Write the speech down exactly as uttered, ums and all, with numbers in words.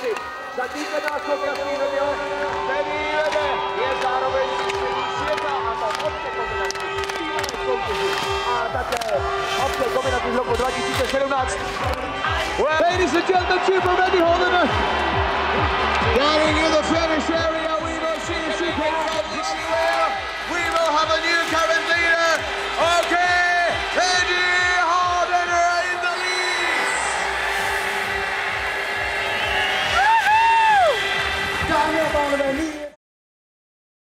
soutěži. Zatím náskok jasný video, který vede, je zároveň světa a to obce kombinací v soutěži a také obce kombinací z roku dva tisíce sedmnáct. Ladies and gentlemen, Super Wendy Holdener. Getting in the finish area, we will see if she can get anywhere. We will have a new